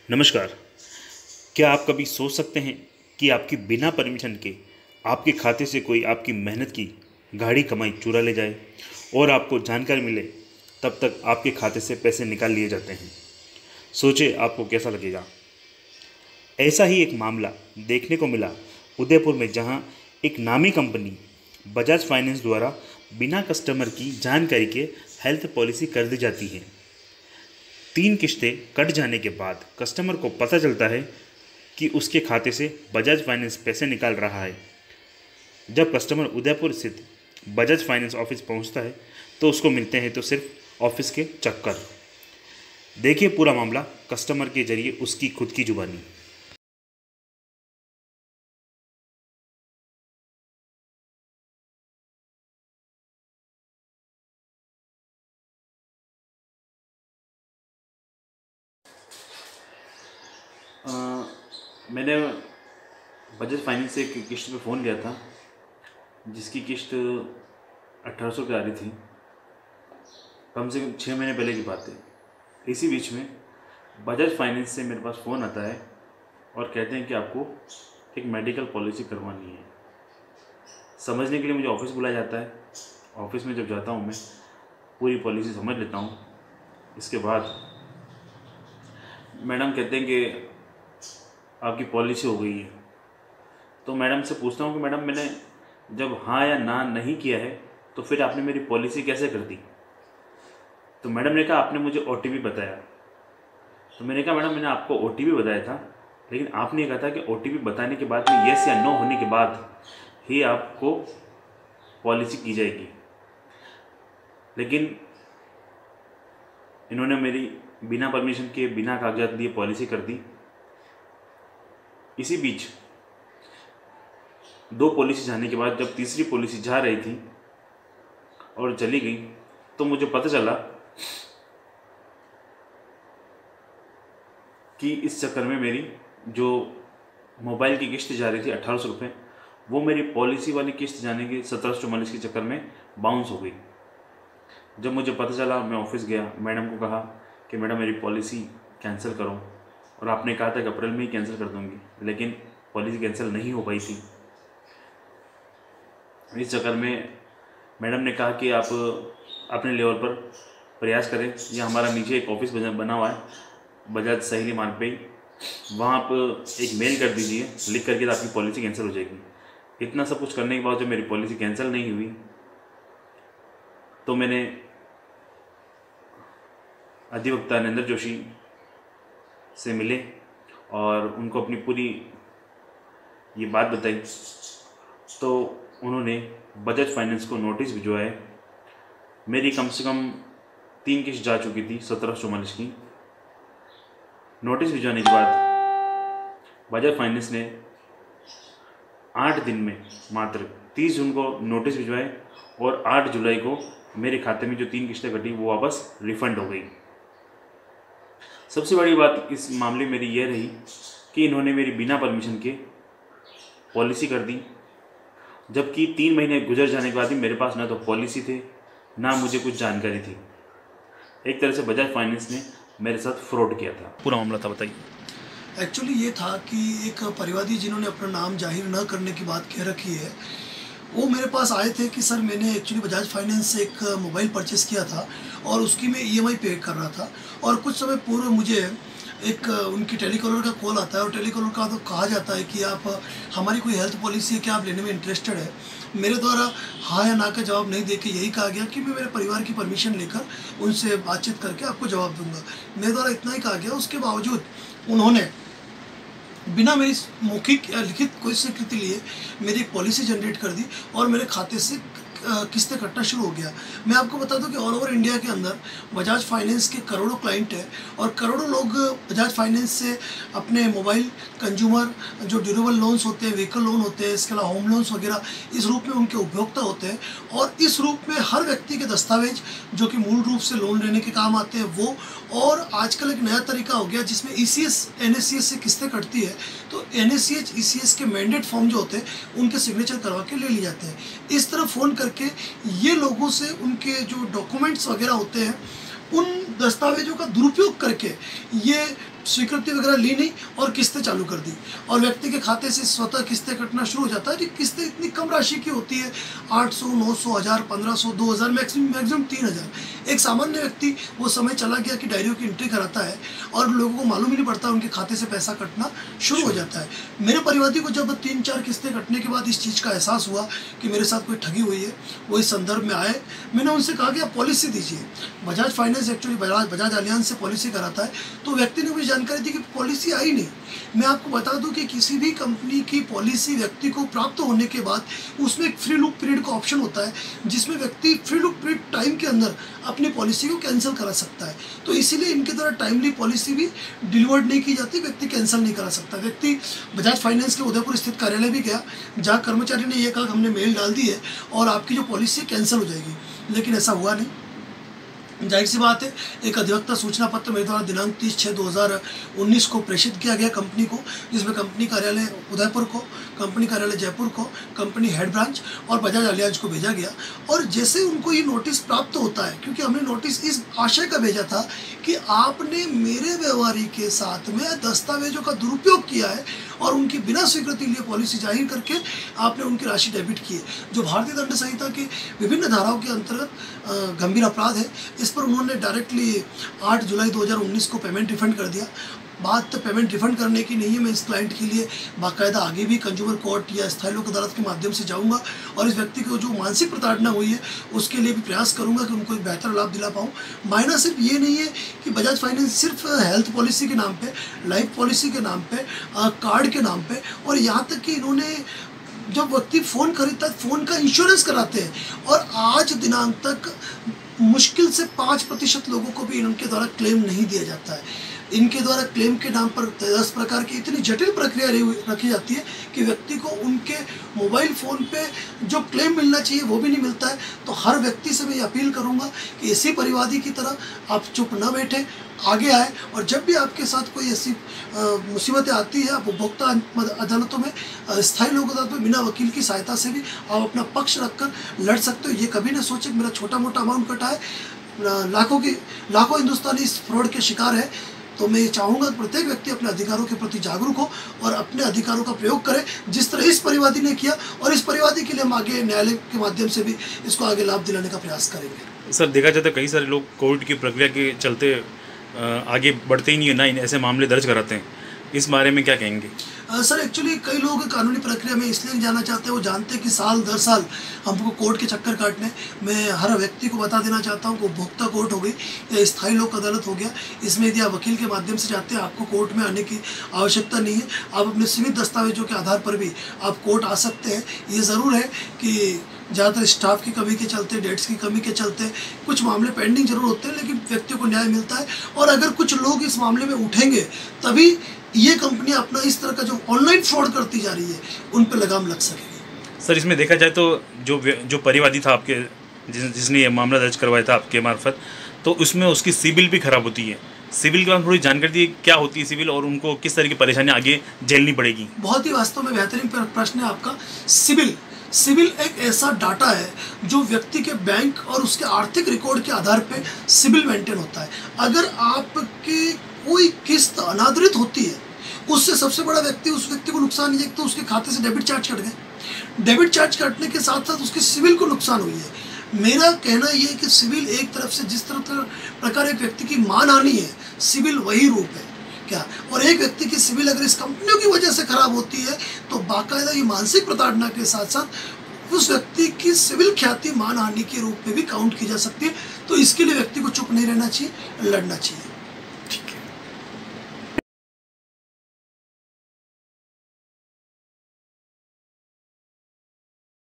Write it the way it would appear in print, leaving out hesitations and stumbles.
नमस्कार। क्या आप कभी सोच सकते हैं कि आपकी बिना परमिशन के आपके खाते से कोई आपकी मेहनत की गाढ़ी कमाई चुरा ले जाए और आपको जानकारी मिले तब तक आपके खाते से पैसे निकाल लिए जाते हैं। सोचिए आपको कैसा लगेगा। ऐसा ही एक मामला देखने को मिला उदयपुर में, जहां एक नामी कंपनी बजाज फाइनेंस द्वारा बिना कस्टमर की जानकारी के हेल्थ पॉलिसी कर दी जाती है। 3 किश्तें कट जाने के बाद कस्टमर को पता चलता है कि उसके खाते से बजाज फाइनेंस पैसे निकाल रहा है। जब कस्टमर उदयपुर स्थित बजाज फाइनेंस ऑफिस पहुंचता है तो उसको मिलते हैं तो सिर्फ ऑफिस के चक्कर। देखिए पूरा मामला कस्टमर के जरिए उसकी खुद की जुबानी। मैंने बजाज फाइनेंस से एक किस्त पे फ़ोन लिया था जिसकी किस्त 1800 की आ रही थी। कम से कम 6 महीने पहले की बात है। इसी बीच में बजाज फाइनेंस से मेरे पास फ़ोन आता है और कहते हैं कि आपको एक मेडिकल पॉलिसी करवानी है। समझने के लिए मुझे ऑफिस बुलाया जाता है। ऑफिस में जब जाता हूँ मैं पूरी पॉलिसी समझ लेता हूँ। इसके बाद मैडम कहते हैं कि आपकी पॉलिसी हो गई है। तो मैडम से पूछता हूँ कि मैडम मैंने जब हाँ या ना नहीं किया है तो फिर आपने मेरी पॉलिसी कैसे कर दी? तो मैडम ने कहा आपने मुझे OTP बताया। तो मैंने कहा मैडम मैंने आपको OTP बताया था, लेकिन आपने कहा था कि OTP बताने के बाद में येस या नो होने के बाद ही आपको पॉलिसी की जाएगी। लेकिन इन्होंने मेरी बिना परमिशन के बिना कागजात दिए पॉलिसी कर दी। इसी बीच 2 पॉलिसी जाने के बाद जब तीसरी पॉलिसी जा रही थी और चली गई तो मुझे पता चला कि इस चक्कर में मेरी जो मोबाइल की किस्त जा रही थी 1800 रुपये, वो मेरी पॉलिसी वाली किस्त जाने की 1744 के चक्कर में बाउंस हो गई। जब मुझे पता चला मैं ऑफिस गया, मैडम को कहा कि मैडम मेरी पॉलिसी कैंसिल करो, और आपने कहा था कि अप्रैल में ही कैंसिल कर दूंगी, लेकिन पॉलिसी कैंसिल नहीं हो पाई थी। इस चक्कर में मैडम ने कहा कि आप अपने लेवल पर प्रयास करें। यह हमारा नीचे एक ऑफिस बना हुआ है बजाज सहेली मार्ग पे, वहाँ आप एक मेल कर दीजिए लिख करके तो आपकी पॉलिसी कैंसिल हो जाएगी। इतना सब कुछ करने के बाद जब मेरी पॉलिसी कैंसिल नहीं हुई तो मैंने अधिवक्ता नरेंद्र जोशी से मिले और उनको अपनी पूरी ये बात बताई। तो उन्होंने बजाज फाइनेंस को नोटिस भिजवाया। मेरी कम से कम 3 किस्त जा चुकी थी 1744 की। नोटिस भिजवाने के बाद बजाज फाइनेंस ने 8 दिन में मात्र 30 जून को नोटिस भिजवाए और 8 जुलाई को मेरे खाते में जो 3 किस्तें कटी वो वापस रिफ़ंड हो गई। सबसे बड़ी बात इस मामले में मेरी ये रही कि इन्होंने मेरी बिना परमिशन के पॉलिसी कर दी, जबकि 3 महीने गुजर जाने के बाद भी मेरे पास ना तो पॉलिसी थे ना मुझे कुछ जानकारी थी। एक तरह से बजाज फाइनेंस ने मेरे साथ फ्रॉड किया था। पूरा मामला था, बताइए। एक्चुअली ये था कि एक परिवादी जिन्होंने अपना नाम जाहिर न करने की बात कह रखी है, वो मेरे पास आए थे कि सर मैंने एक्चुअली बजाज फाइनेंस से एक मोबाइल परचेस किया था और उसकी मैं EMI पे कर रहा था, और कुछ समय पूर्व मुझे एक उनकी टेलीकॉलर का कॉल आता है और टेलीकॉलर का तो कहा जाता है कि आप हमारी कोई हेल्थ पॉलिसी है क्या आप लेने में इंटरेस्टेड है। मेरे द्वारा हाँ या ना का जवाब नहीं देके यही कहा गया कि मैं मेरे परिवार की परमिशन लेकर उनसे बातचीत करके आपको जवाब दूंगा। मेरे द्वारा इतना ही कहा गया। उसके बावजूद उन्होंने बिना मेरी मौखिक या लिखित कोई स्वीकृति लिए मेरी एक पॉलिसी जनरेट कर दी और मेरे खाते से किस्तें कटना शुरू हो गया। मैं आपको बता दूं कि ऑल ओवर इंडिया के अंदर बजाज फाइनेंस के करोड़ों क्लाइंट हैं और करोड़ों लोग बजाज फाइनेंस से अपने मोबाइल कंज्यूमर जो ड्यूरेबल लोन्स होते हैं, व्हीकल लोन होते हैं, इसके अलावा होम लोन्स वगैरह इस रूप में उनके उपभोक्ता होते हैं। और इस रूप में हर व्यक्ति के दस्तावेज जो कि मूल रूप से लोन लेने के काम आते हैं वो, और आजकल एक नया तरीका हो गया जिसमें ECS NSCS से किस्तें कटती है तो NSCH ECS के मैंडेट फॉर्म जो होते हैं उनके सिग्नेचर करवा के ले ली जाते हैं। इस तरह फ़ोन करके ये लोगों से उनके जो डॉक्यूमेंट्स वगैरह होते हैं उन दस्तावेजों का दुरुपयोग करके ये स्वीकृति वगैरह ली नहीं और किस्तें चालू कर दी, और व्यक्ति के खाते से स्वतः किस्तें कटना शुरू हो जाता है। कि किस्तें इतनी कम राशि की होती है, 800, 900, 1000, 1500, 2000, मैक्सिमम 3000। एक सामान्य व्यक्ति वो समय चला गया कि डायरियों की एंट्री कराता है और लोगों को मालूम ही नहीं पड़ता, उनके खाते से पैसा कटना शुरू हो जाता है। मेरे परिवादी को जब 3-4 किस्तें कटने के बाद इस चीज़ का एहसास हुआ कि मेरे साथ कोई ठगी हुई है, वो इस संदर्भ में आए। मैंने उनसे कहा कि आप पॉलिसी दीजिए। Bajaj finance actually Bajaj Allianz से पॉलिसी कराता है, तो व्यक्ति ने मुझे जानकारी दी कि पॉलिसी आई नहीं। मैं आपको बता दूं कि किसी भी कंपनी की पॉलिसी व्यक्ति को प्राप्त होने के बाद उसमें एक फ्री लुक पीरियड का ऑप्शन होता है, जिसमें व्यक्ति फ्री लुक पीरियड टाइम के अंदर अपनी पॉलिसी को कैंसिल करा सकता है। तो इसीलिए इनके द्वारा टाइमली पॉलिसी भी डिलीवर्ड नहीं की जाती, व्यक्ति कैंसिल नहीं करा सकता। व्यक्ति बजाज फाइनेंस के उदयपुर स्थित कार्यालय भी गया, जहाँ कर्मचारी ने यह कहा कि हमने मेल डाल दी है और आपकी जो पॉलिसी कैंसिल हो जाएगी, लेकिन ऐसा हुआ नहीं। जाहिर सी बात है, एक अधिवक्ता सूचना पत्र मेरे द्वारा दिनांक 30/6/2019 को प्रेषित किया गया कंपनी को, जिसमें कंपनी कार्यालय उदयपुर को, कंपनी कार्यालय जयपुर को, कंपनी हेड ब्रांच और बजाज अलियांज को भेजा गया। और जैसे उनको ये नोटिस प्राप्त होता है, क्योंकि हमने नोटिस इस आशय का भेजा था कि आपने मेरे व्यवहारी के साथ में दस्तावेजों का दुरुपयोग किया है और उनकी बिना स्वीकृति लिए पॉलिसी जाहिर करके आपने उनकी राशि डेबिट की है, जो भारतीय दंड संहिता के विभिन्न धाराओं के अंतर्गत गंभीर अपराध है। इस पर उन्होंने डायरेक्टली 8 जुलाई 2019 को पेमेंट रिफंड कर दिया। बात तो पेमेंट रिफंड करने की नहीं है, मैं इस क्लाइंट के लिए बाकायदा आगे भी कंज्यूमर कोर्ट या स्थायी लोक अदालत के माध्यम से जाऊंगा और इस व्यक्ति को जो मानसिक प्रताड़ना हुई है उसके लिए भी प्रयास करूंगा कि उनको एक बेहतर लाभ दिला पाऊँ। मायना सिर्फ ये नहीं है कि बजाज फाइनेंस सिर्फ हेल्थ पॉलिसी के नाम पे, लाइफ पॉलिसी के नाम पे, कार्ड के नाम पे, और यहाँ तक कि इन्होंने जब व्यक्ति फ़ोन खरीदता है फ़ोन का इंश्योरेंस कराते हैं, और आज दिनांक तक मुश्किल से 5% लोगों को भी इनके द्वारा क्लेम नहीं दिया जाता है। इनके द्वारा क्लेम के नाम पर 10 प्रकार की इतनी जटिल प्रक्रिया रखी जाती है कि व्यक्ति को उनके मोबाइल फ़ोन पे जो क्लेम मिलना चाहिए वो भी नहीं मिलता है। तो हर व्यक्ति से मैं ये अपील करूंगा कि इसी परिवादी की तरह आप चुप न बैठे, आगे आए, और जब भी आपके साथ कोई ऐसी मुसीबतें आती है, आप उपभोक्ता अदालतों में, स्थायी लोक अदालत में बिना वकील की सहायता से भी आप अपना पक्ष रखकर लड़ सकते हो। ये कभी ना सोचे मेरा छोटा मोटा अमाउंट कटा है, लाखों हिंदुस्तानी इस फ्रॉड के शिकार है। तो मैं ये चाहूँगा कि प्रत्येक व्यक्ति अपने अधिकारों के प्रति जागरूक हो और अपने अधिकारों का प्रयोग करे, जिस तरह इस परिवादी ने किया, और इस परिवादी के लिए हम आगे न्यायालय के माध्यम से भी इसको आगे लाभ दिलाने का प्रयास करेंगे। सर, देखा जाता है कई सारे लोग कोर्ट की प्रक्रिया के चलते आगे बढ़ते ही नहीं है, ना ऐसे मामले दर्ज कराते हैं, इस बारे में क्या कहेंगे? सर, एक्चुअली कई लोग कानूनी प्रक्रिया में इसलिए नहीं जाना चाहते, वो जानते हैं कि साल दर साल हमको कोर्ट के चक्कर काटने। मैं हर व्यक्ति को बता देना चाहता हूँ कि उपभोक्ता कोर्ट हो गई या स्थायी लोक अदालत हो गया, इसमें यदि आप वकील के माध्यम से जाते हैं आपको कोर्ट में आने की आवश्यकता नहीं है। आप अपने सीमित दस्तावेजों के आधार पर भी आप कोर्ट आ सकते हैं। ये ज़रूर है कि ज़्यादातर स्टाफ की कमी के चलते, डेट्स की कमी के चलते कुछ मामले पेंडिंग जरूर होते हैं, लेकिन व्यक्तियों को न्याय मिलता है। और अगर कुछ लोग इस मामले में उठेंगे तभी ये कंपनी अपना इस तरह का जो ऑनलाइन फ्रॉड करती जा रही है उन पर लगाम लग सकेगी। सर, इसमें देखा जाए तो जो परिवादी था आपके, जिसने ये मामला दर्ज करवाया था आपके मार्फत, तो उसमें उसकी सिविल भी खराब होती है। सिविल के बारे में थोड़ी जानकारी दी, क्या होती है सिविल और उनको किस तरह की परेशानियाँ आगे झेलनी पड़ेगी? बहुत ही वास्तव में बेहतरीन प्रश्न है आपका। सिविल एक ऐसा डाटा है जो व्यक्ति के बैंक और उसके आर्थिक रिकॉर्ड के आधार पे सिविल मेंटेन होता है। अगर आपकी कोई किस्त अनादरित होती है, उससे सबसे बड़ा उस व्यक्ति को नुकसान ये, तो उसके खाते से डेबिट चार्ज कट गए। डेबिट चार्ज कटने के साथ साथ उसके सिविल को नुकसान हुई है। मेरा कहना ये है कि सिविल एक तरफ से जिस तरह प्रकार एक व्यक्ति की मानहानि है, सिविल वही रूप है क्या। और एक व्यक्ति की सिविल अगर इस कंपनियों की वजह से खराब होती है तो बाकायदा ये मानसिक प्रताड़ना के साथ साथ उस व्यक्ति की सिविल ख्याति मानहानि के रूप में भी काउंट की जा सकती है। तो इसके लिए व्यक्ति को चुप नहीं रहना चाहिए, लड़ना चाहिए।